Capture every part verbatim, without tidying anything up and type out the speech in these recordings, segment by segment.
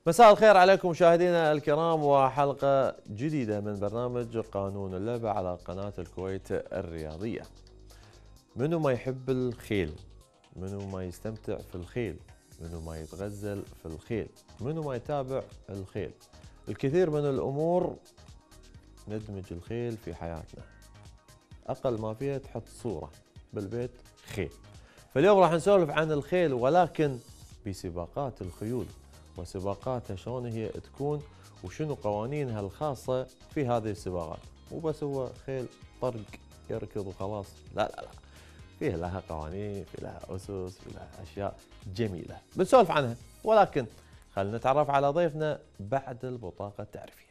مساء الخير عليكم مشاهدينا الكرام، وحلقة جديدة من برنامج قانون اللعبة على قناة الكويت الرياضية. منو ما يحب الخيل، منو ما يستمتع في الخيل، منو ما يتغزل في الخيل، منو ما يتابع الخيل. الكثير من الأمور ندمج الخيل في حياتنا، أقل ما فيها تحط صورة بالبيت خيل. فاليوم راح نسولف عن الخيل، ولكن بسباقات الخيول وسباقاتها شلون هي تكون وشنو قوانينها الخاصة في هذه السباقات. مو بس هو خيل طرق يركض وخلاص، لا لا لا، فيه لها قوانين، في لها أسس، في لها أشياء جميلة بنسولف عنها. ولكن خلينا نتعرف على ضيفنا بعد البطاقة التعريفية.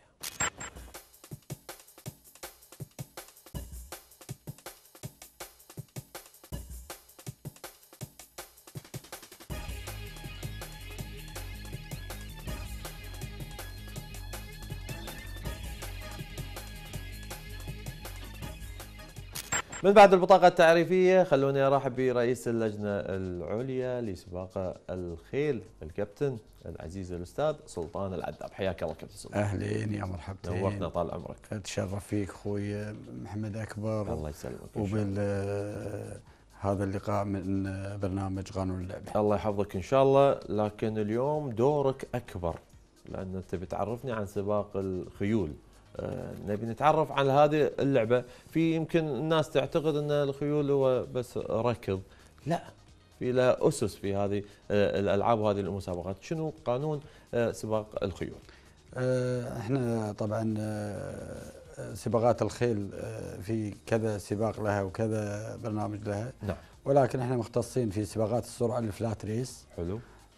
من بعد البطاقة التعريفية خلوني ارحب برئيس اللجنة العليا لسباق الخيل الكابتن العزيز الاستاذ سلطان العذاب. حياك الله كابتن سلطان. اهلين يا مرحبتين، نورتنا طال عمرك. اتشرف فيك اخوي محمد اكبر. الله يسلمك. وبال هذا اللقاء من برنامج قانون اللعبة. الله يحفظك ان شاء الله. لكن اليوم دورك اكبر، لان انت بتعرفني عن سباق الخيول. آه، نبي نتعرف على هذه اللعبة. في يمكن الناس تعتقد ان الخيول هو بس ركض، لا، في لها أسس في هذه آه الألعاب وهذه المسابقات. شنو قانون آه سباق الخيول؟ آه احنا طبعا آه سباقات الخيل آه في كذا سباق لها وكذا برنامج لها. نعم. ولكن احنا مختصين في سباقات السرعة الفلات ريس. حلو.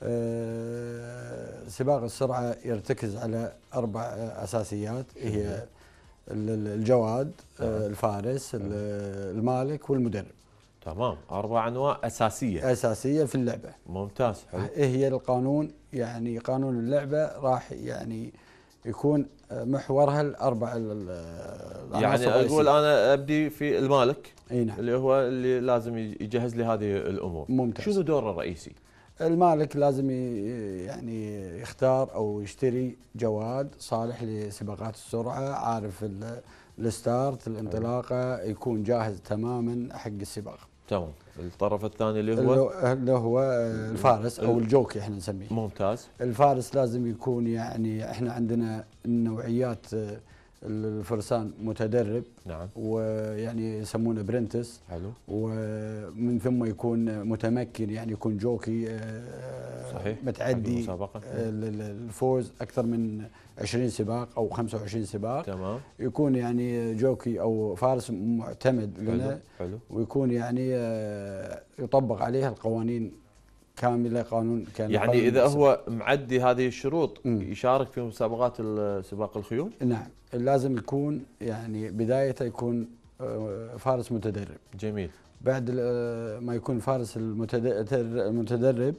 آه سباق السرعة يرتكز على أربع أساسيات، هي الجواد، آه الفارس، المالك والمدرب. تمام، أربع أنواع أساسية أساسية في اللعبة. ممتاز. حلو. إيه هي القانون؟ يعني قانون اللعبة راح يعني يكون محورها الأربع يعني أقول أنا أبدي في المالك. أي نعم. اللي هو اللي لازم يجهز لي هذه الأمور. ممتاز. شنو دوره الرئيسي؟ المالك لازم يعني يختار أو يشتري جواد صالح لسباقات السرعة، عارف الستارت الانطلاقة، يكون جاهز تماما حق السباق. تمام. الطرف الثاني اللي هو اللي هو الفارس او الجوكي احنا نسميه. ممتاز. الفارس لازم يكون يعني احنا عندنا نوعيات الفرسان متدرب. نعم. ويعني يسمونه برنتس. حلو. ومن ثم يكون متمكن، يعني يكون جوكي صحيح متعدي الفوز اكثر من عشرين سباق او خمسة وعشرين سباق. تمام. يكون يعني جوكي او فارس معتمد لنا. حلو. ويكون يعني يطبق عليها القوانين كامله، قانون كان يعني قانون اذا مصر. هو معدي هذه الشروط م. يشارك في مسابقات سباق الخيول؟ نعم، لازم يكون يعني بدايته يكون فارس متدرب. جميل. بعد ما يكون فارس المتدرب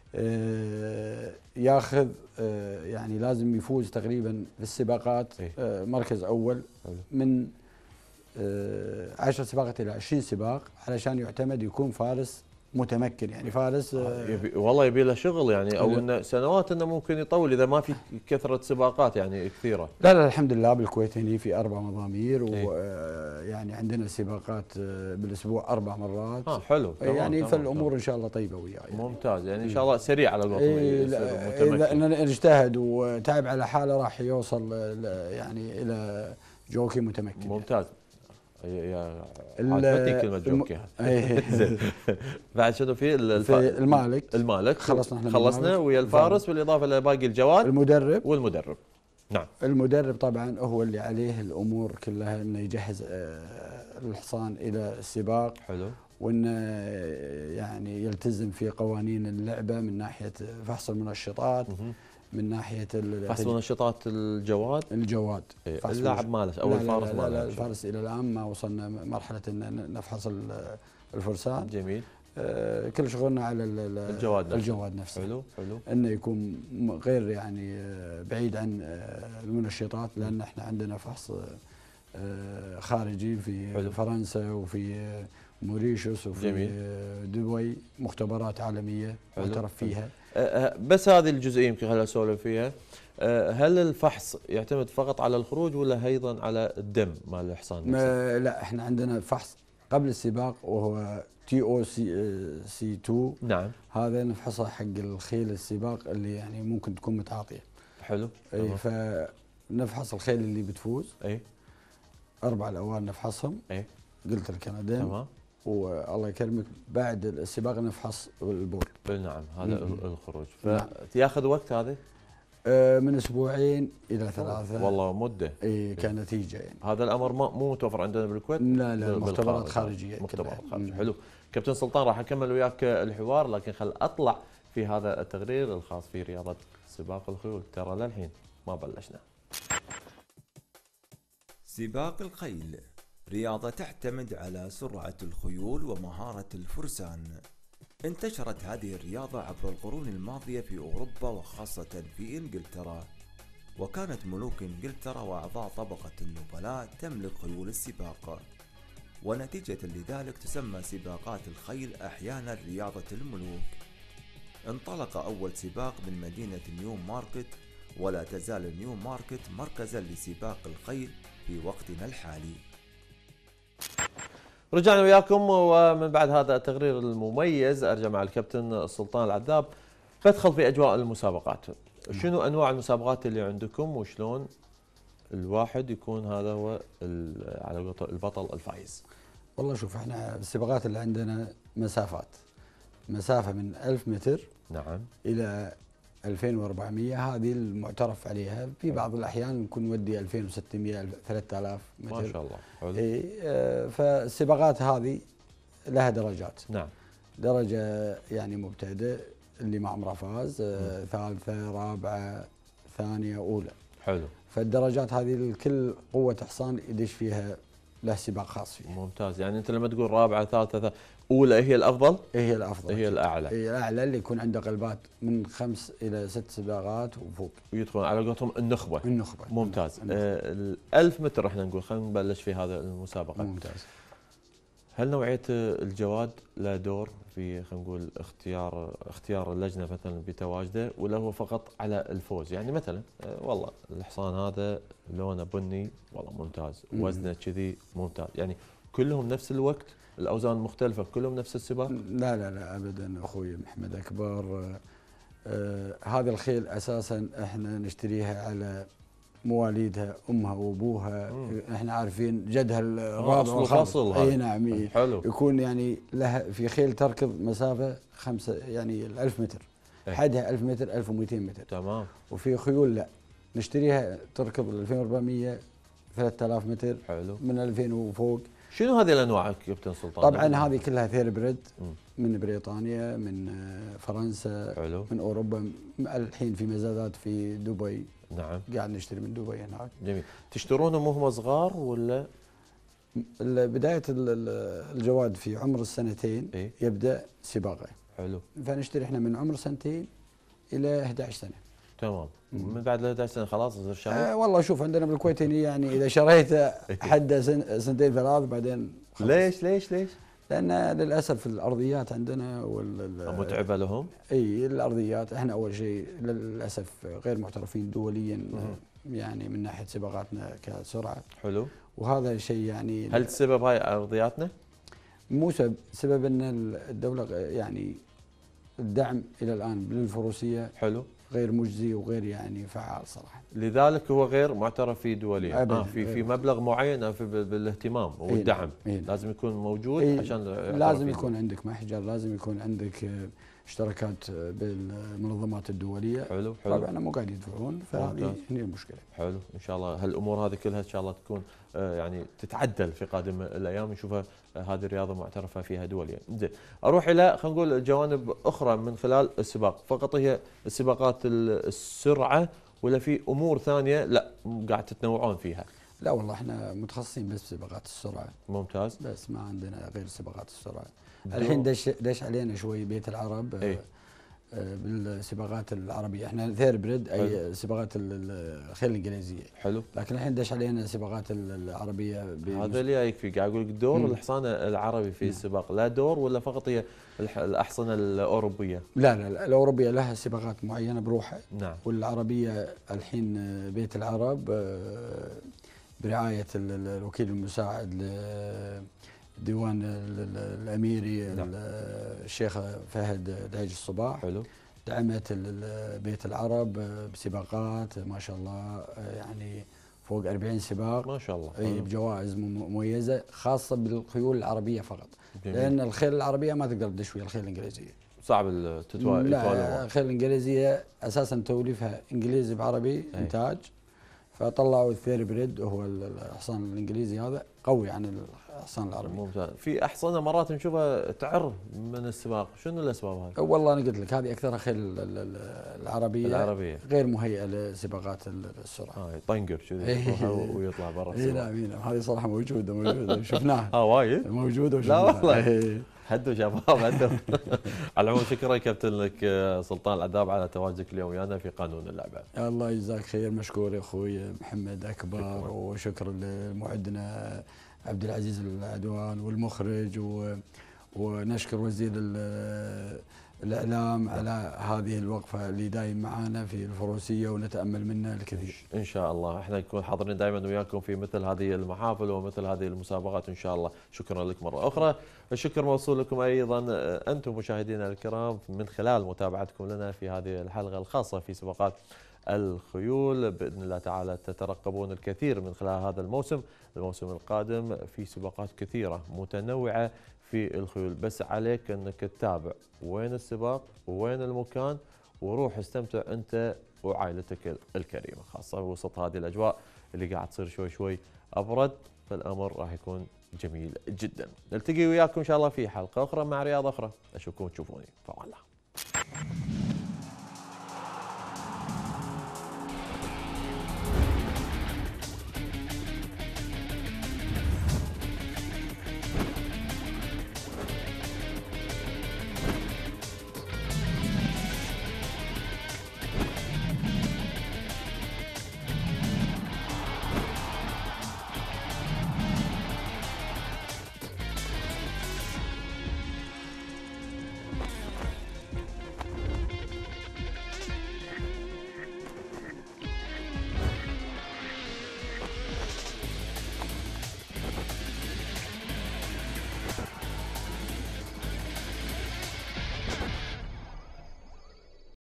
ياخذ يعني لازم يفوز تقريبا في السباقات مركز اول من عشر سباقات الى عشرين سباق علشان يعتمد يكون فارس متمكن. يعني فارس يبي والله يبي له شغل يعني، او انه سنوات انه ممكن يطول اذا ما في كثره سباقات يعني كثيره. لا لا الحمد لله بالكويت هنا في اربع مضامير، ويعني عندنا سباقات بالاسبوع اربع مرات. اه حلو. يعني فالامور ان شاء الله طيبه وياي. يعني ممتاز. يعني ان شاء الله سريع على الوطن. اذا نجتهد وتعب على حاله راح يوصل يعني الى جوكي متمكن. ممتاز. يا عجبتني كلمة جوكي. زين. بعد شنو في الف... المالك. المالك خلصنا احنا خلصنا ويا الفارس، بالاضافه لباقي الجواد المدرب والمدرب. نعم. المدرب طبعا هو اللي عليه الامور كلها، انه يجهز الحصان الى السباق. حلو. وانه يعني يلتزم في قوانين اللعبه من ناحيه فحص المنشطات، من ناحيه فحص منشطات الجواد. الجواد إيه. اللاعب ماله او الفارس ماله؟ لا لا الفارس الى الان ما وصلنا مرحله ان نفحص الفرسان. جميل. آه كل شغلنا على الجواد نفسه. الجواد نفسه. حلو حلو. انه يكون غير يعني بعيد عن المنشطات، لان احنا عندنا فحص خارجي في حلو. فرنسا وفي موريشيوس وفي جميل. دبي مختبرات عالميه معترف فيها. بس هذه الجزئيه يمكن خلينا اسولف فيها. هل الفحص يعتمد فقط على الخروج ولا ايضا على الدم مال الحصان نفسه؟ لا احنا عندنا فحص قبل السباق وهو تي او سي سي اثنين. نعم. هذا نفحصه حق الخيل السباق اللي يعني ممكن تكون متعاطيه. حلو. اي فنفحص الخيل اللي بتفوز. اي. اربع الاوان نفحصهم. اي. قلت الكندين. تمام. والله يكرمك بعد السباق نفحص البول. نعم هذا مم. الخروج فياخذ وقت هذا؟ آه من اسبوعين الى ثلاثه. والله مده. اي كنتيجه يعني. هذا الامر مو متوفر عندنا بالكويت؟ لا لا مختبرات خارجيه. مختبرات خارجيه. حلو. كابتن سلطان راح اكمل وياك الحوار لكن خل اطلع في هذا التقرير الخاص في رياضه سباق الخيول. ترى للحين ما بلشنا. سباق الخيل رياضة تعتمد على سرعة الخيول ومهارة الفرسان. انتشرت هذه الرياضة عبر القرون الماضية في أوروبا وخاصة في إنجلترا، وكانت ملوك إنجلترا وأعضاء طبقة النبلاء تملك خيول السباق، ونتيجة لذلك تسمى سباقات الخيل أحيانا رياضة الملوك. انطلق أول سباق من مدينة نيو ماركت، ولا تزال نيو ماركت مركزا لسباق الخيل في وقتنا الحالي. رجعنا وياكم ومن بعد هذا التقرير المميز ارجع مع الكابتن سلطان العذاب بدخل في اجواء المسابقات. شنو انواع المسابقات اللي عندكم وشلون الواحد يكون هذا هو على البطل الفائز؟ والله شوف احنا السباقات اللي عندنا مسافات مسافه من ألف متر نعم الى ألفين وأربعمئة، هذه المعترف عليها. في بعض الاحيان نكون نودي ألفين وستمئة ثلاثة آلاف متر. ما شاء الله. حلو. اي اه فالسباقات هذه لها درجات. نعم. درجه يعني مبتدئ اللي ما عمره فاز، اه ثالثه رابعه ثانيه اولى. حلو. فالدرجات هذه الكل قوه حصان يدش فيها له سباق خاص فيه. ممتاز. يعني انت لما تقول رابعه ثالثه اولى هي الافضل؟ هي الافضل، هي الاعلى. هي الاعلى اللي يكون عنده قلبات من خمس الى ست سباقات وفوق. ويدخل على قولتهم النخبه. النخبه. ممتاز. آه الألف متر احنا نقول خلينا نبلش في هذا المسابقه. ممتاز. هل نوعيه الجواد له دور في خلينا نقول اختيار اختيار اللجنه مثلا بتواجده ولا هو فقط على الفوز؟ يعني مثلا آه والله الحصان هذا لونه بني والله ممتاز، وزنه كذي ممتاز، يعني كلهم نفس الوقت؟ الاوزان مختلفه كلهم نفس السباق؟ لا لا لا ابدا اخوي محمد اكبر. آه آه هذا الخيل اساسا احنا نشتريها على مواليدها، امها وابوها. مم. احنا عارفين جدها الرابع والخامس. اي نعم. حلو. يكون يعني لها في خيل تركض مسافه خمسه يعني الألف متر. ايه؟ حدها ألف متر ألف ومئتين متر. تمام. وفي خيول لا نشتريها تركض ألفين وأربعمئة ثلاثة آلاف متر. حلو. من ألفين وفوق. شنو هذه الانواع كابتن سلطان؟ طبعا هذه كلها ثير بريد من بريطانيا، من فرنسا. حلو. من اوروبا. الحين في مزادات في دبي. نعم. قاعد نشتري من دبي هناك. جميل. تشترونهم وهم صغار ولا؟ بدايه الجواد في عمر السنتين. إيه؟ يبدا سباقه. حلو. فنشتري احنا من عمر سنتين الى إحدى عشرة سنه. تمام. من بعد ال إحدى عشرة سنه خلاص يصير شهر؟ آه والله شوف عندنا بالكويت يعني اذا شريته حده سن سنتين ثلاث بعدين خلاص. ليش ليش ليش؟ لان للاسف الارضيات عندنا وال متعبه لهم؟ اي الارضيات احنا اول شيء للاسف غير محترفين دوليا. مم. يعني من ناحيه سباقاتنا كسرعه. حلو. وهذا شيء يعني هل السبب هاي ارضياتنا؟ مو سبب، سبب ان الدوله يعني الدعم الى الان للفروسيه حلو غير مجزي وغير يعني فعال صراحه. لذلك هو غير معترف فيه دوليا. أبداً. آه في في مبلغ معين في بالاهتمام والدعم. إيه إيه لازم يكون موجود. إيه عشان لازم يكون عندك محجر، لازم يكون عندك اشتراكات بالمنظمات الدوليه. حلو حلو. طبعا مو قاعد يدفعون، فهذه هي المشكله. حلو. ان شاء الله هالامور هذه كلها ان شاء الله تكون آه يعني تتعدل في قادم الايام، نشوفها آه هذه الرياضه معترفه فيها دوليا. زين اروح الى خلينا نقول جوانب اخرى من خلال السباق، فقط هي السباقات السرعه ولا في امور ثانيه لا قاعد تتنوعون فيها؟ لا والله احنا متخصصين بس بسباقات السرعه. ممتاز. بس ما عندنا غير سباقات السرعه. الحين دش دش علينا شوي بيت العرب. ايه؟ بالسباقات العربيه. احنا ثير بريد اي سباقات الخيل الانجليزيه. حلو. لكن الحين دش علينا السباقات العربيه. هذا اللي جايك فيه، قاعد اقول لك دور الحصان العربي في السباق، لا دور ولا فقط هي الاحصنه الاوروبيه؟ لا لا لا، الاوروبيه لها سباقات معينه بروحها. نعم. والعربيه الحين بيت العرب برعايه الوكيل المساعد لديوان الاميري. نعم. الشيخ فهد دهيج الصباح. حلو. دعمت بيت العرب بسباقات ما شاء الله، يعني فوق أربعين سباق ما شاء الله. اي بجوائز مميزه خاصه بالخيول العربيه فقط. جميل. لان الخيل العربيه ما تقدر تدش ويا الخيل الانجليزيه، صعب تتوالى. لا، الخيل الانجليزيه اساسا توليفها انجليزي بعربي. أي. انتاج. فطلعوا الثير بريد وهو الحصان الانجليزي هذا قوي عن الحصان العربي. ممتاز. في احصنه مرات نشوفها تعر من السباق، شنو الاسباب هذه؟ والله انا قلت لك هذه اكثرها خيل العربيه العربيه غير مهيئه لسباقات السرعه. اه يطنقر كذي ويطلع برا السباق. اي نعم، هذه صراحه موجوده موجوده شفناها. اه وايد موجوده وشفناها. لا والله هدوا شباب هدوا. على العموم شكرا كابتن لك سلطان العذاب على تواجدك اليوم ويانا في قانون اللعبه. الله يجزاك خير، مشكور يا اخوي محمد اكبر، وشكر لمعدنا عبد العزيز العدوان والمخرج، و... ونشكر وزير الاعلام على هذه الوقفه اللي دايم معنا في الفروسيه ونتامل منه الكثير. ان شاء الله احنا نكون حاضرين دائما وياكم في مثل هذه المحافل ومثل هذه المسابقات ان شاء الله. شكرا لك مره اخرى. الشكر موصول لكم ايضا انتم مشاهدينا الكرام من خلال متابعتكم لنا في هذه الحلقه الخاصه في سباقات الخيول. باذن الله تعالى تترقبون الكثير من خلال هذا الموسم، الموسم القادم في سباقات كثيره متنوعه في الخيول، بس عليك انك تتابع وين السباق وين المكان، وروح استمتع انت وعائلتك الكريمه، خاصه وسط هذه الاجواء اللي قاعد تصير شوي شوي ابرد، فالامر راح يكون جميل جدا. نلتقي وياكم ان شاء الله في حلقه اخرى مع رياضه اخرى، اشوفكم تشوفوني. فوالله.